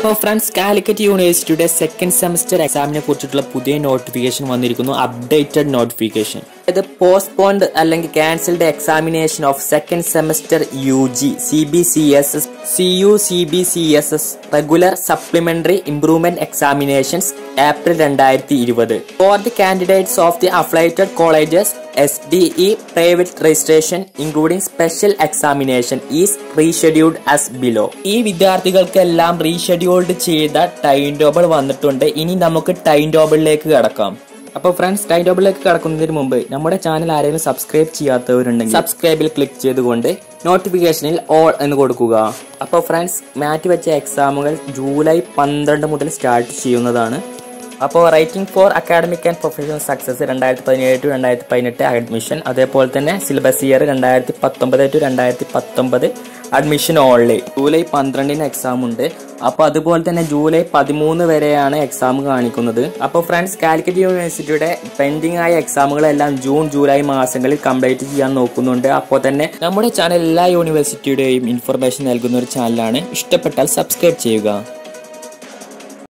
Friends, Calicut University second semester examine notification updated notification. The postponed or cancelled examination of second semester UG, CBCSS, CU, CBCSS, regular supplementary improvement examinations April 2020. For the candidates of the affiliated colleges, SDE private registration including special examination is rescheduled as below. ഈ വിദ്യാർത്ഥികൾക്കെല്ലാം rescheduled ചെയ്ത time table വന്നിട്ടുണ്ട്. ഇനി നമുക്ക് time ടേബിളിലേക്ക് കടക്കാം. അപ്പോൾ friends, time ടേബിളിലേക്ക് കടക്കുന്നതിന് മുമ്പ് നമ്മുടെ ചാനൽ ആരെങ്കിലും സബ്സ്ക്രൈബ് ചെയ്യാത്തവരുണ്ടെങ്കിൽ സബ്സ്ക്രൈബിൽ ക്ലിക്ക് ചെയ്തുകൊണ്ട് നോട്ടിഫിക്കേഷനിൽ ഓൾ എന്ന് കൊടുക്കുക. അപ്പോൾ ഫ്രണ്ട്സ്, മാറ്റിവെച്ച എക്സാമുകൾ ജൂലൈ 12 മുതൽ സ്റ്റാർട്ട് ചെയ്യുന്നതാണ്. അപ്പോൾ writing for academic and professional success 2017-2018 admission, അതേപോലെ തന്നെ syllabus year 2019-2019 admission online July 12 exam ഉണ്ട്. അപ്പോൾ അതുപോലെ തന്നെ ജൂലൈ 13 വരെയാണ് എക്സാം കാണിക്കുന്നത്. അപ്പോൾ ഫ്രണ്ട്സ്, കാലിക്കറ്റ് യൂണിവേഴ്സിറ്റിയുടെ പെൻഡിംഗ് ആയ എക്സാമുകളെല്ലാം ജൂൺ ജൂലൈ മാസങ്ങളിൽ കംപ്ലീറ്റ് ചെയ്യാൻ നോക്കുന്നുണ്ട്. അപ്പോൾ തന്നെ നമ്മുടെ ചാനൽ എല്ലാ യൂണിവേഴ്സിറ്റിയുടെയും ഇൻഫർമേഷൻ നൽകുന്ന ഒരു ചാനലാണ്. ഇഷ്ടപ്പെട്ടാൽ സബ്സ്ക്രൈബ് ചെയ്യുക.